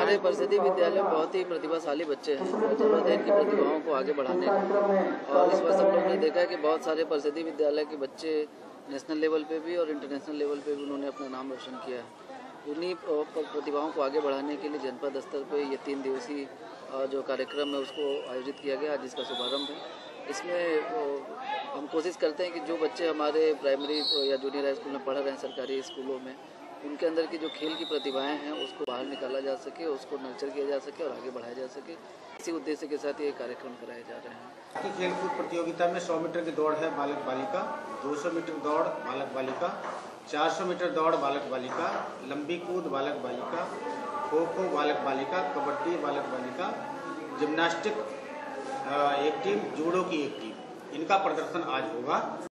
हमारे परिषदीय विद्यालय में बहुत ही प्रतिभाशाली बच्चे हैं और जरूरत है इनकी प्रतिभाओं को आगे बढ़ाने की। और इस वर्ष हम लोग ने देखा है कि बहुत सारे परिषदीय विद्यालय के बच्चे नेशनल लेवल पे भी और इंटरनेशनल लेवल पे भी उन्होंने अपना नाम रोशन किया है। उन्हीं प्रतिभाओं को आगे बढ़ाने के लिए जनपद स्तर पे ये 3 दिवसीय जो कार्यक्रम है उसको आयोजित किया गया, आज जिसका शुभारंभ है। इसमें हम कोशिश करते हैं कि जो बच्चे हमारे प्राइमरी या जूनियर हाई स्कूल में पढ़ रहे हैं, सरकारी स्कूलों में, उनके अंदर की जो खेल की प्रतिभाएं हैं उसको बाहर निकाला जा सके, उसको नर्चर किया जा सके और आगे बढ़ाया जा सके। इसी उद्देश्य के साथ ये कार्यक्रम कराए जा रहे हैं। खेलकूद प्रतियोगिता में 100 मीटर की दौड़ है बालक बालिका, 200 मीटर दौड़ बालक बालिका, 400 मीटर दौड़ बालक बालिका, लंबी कूद बालक बालिका, खो खो बालक बालिका, कबड्डी बालक बालिका, जिम्नास्टिक एक टीम, जूडो की एक टीम, इनका प्रदर्शन आज होगा।